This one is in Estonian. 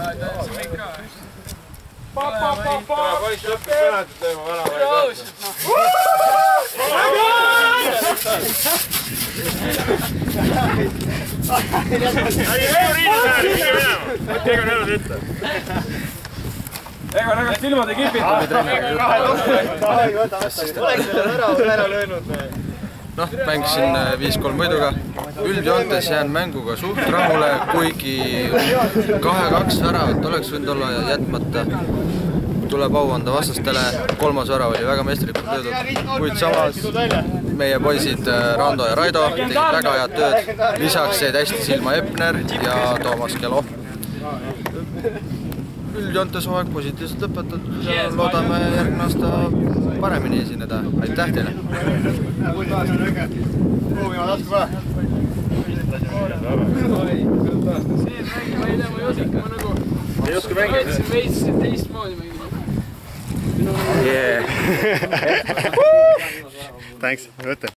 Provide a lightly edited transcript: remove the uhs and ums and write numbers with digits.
Poiss lõppis kõnatud teema vana. Ega nägast silmad ei kipitud. Oleks selle ära löönud. Noh, mängisin 5-3 võiduga. Üldjoontes jään mänguga suht rahule, kuigi 2-2 väravat oleks võinud olla jätmata. Tuleb au anda vastastele. 3. värav oli väga meistrikult löödud. Kuid samas meie poisid Rando ja Raido tegid väga head tööd. Lisaks jäid hästi silma Epner ja Toomas Kelo. Üldjoontes hooaeg positiivselt lõpetatud ja loodame järgmine aasta paremini esineda. Aitäh teile! Ei oska mängida? Veits teistmoodi mängida. Yeah. Thanks, võtta.